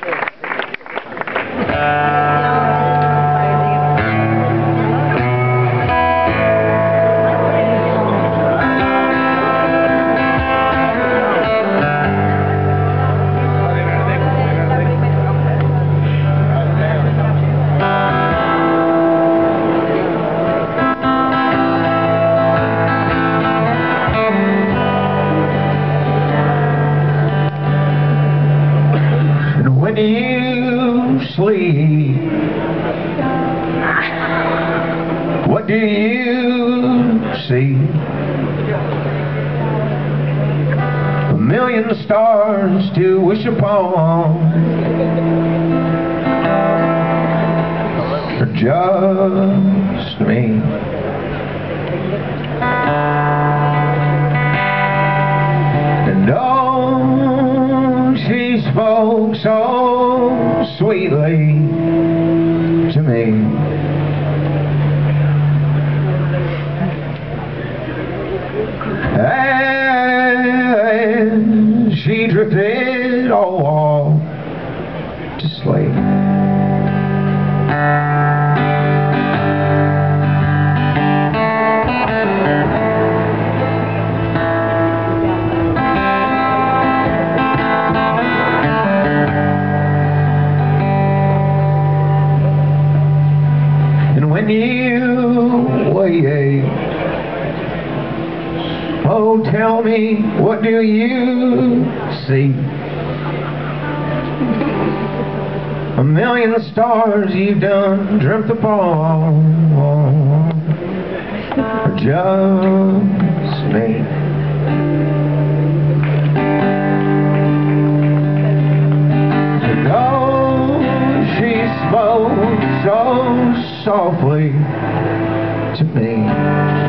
When you sleep, what do you see? A million stars to wish upon, or just me? And oh, she spoke so sweetly to me. And she drifted off to sleep. And when you wake, oh, tell me, what do you see? A million stars you've done dreamt upon, or just me? And oh, she spoke so softly to me.